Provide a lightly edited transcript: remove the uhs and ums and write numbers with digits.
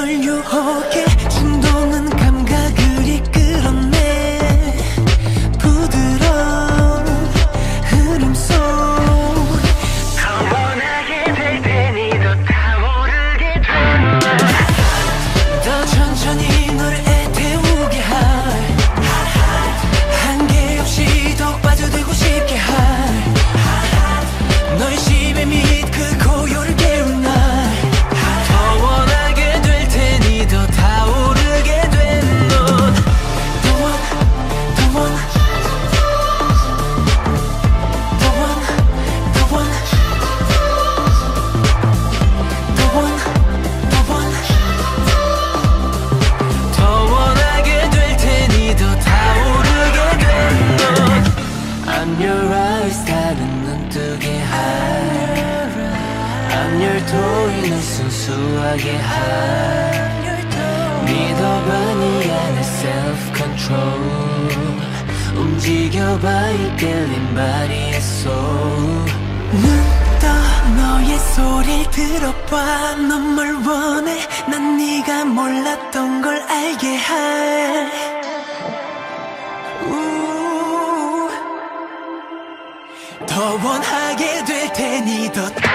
널 유혹해 진동은 감각을 이끌어내 부드러운 흐름 속 더 원하게 될 테니 더 타오르게 돼 더 천천히 널 애태우게 할 한계 없이 더욱 빠져들고 싶게 할 너의 심해 및 그 고요를 깨운 날 더 원하게 될 테니 더 타오르게 된 넌 The one, the one The one, the one The one, the one 더 원하게 될 테니 더 타오르게 된 넌 I'm your eyes 다른 눈뜨게 할 I'm your toy 널 순수하게 할 믿어봐 네 안에 self-control 움직여봐 이 끌린 body의 soul 눈 떠 너의 소리를 들어봐 넌 뭘 원해 난 네가 몰랐던 걸 알게 할 더 원하게 될 테니 더